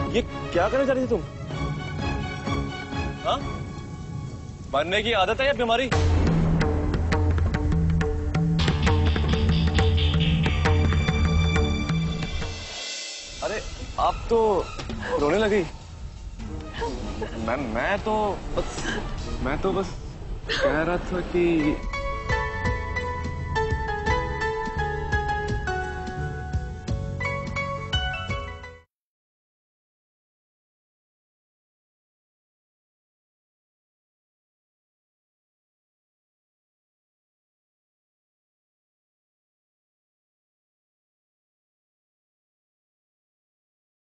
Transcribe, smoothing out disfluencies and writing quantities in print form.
ये क्या करने जा रही थी तुम? हाँ? मरने की आदत है या बीमारी? अरे आप तो रोने लगी। मैं तो बस कह रहा था कि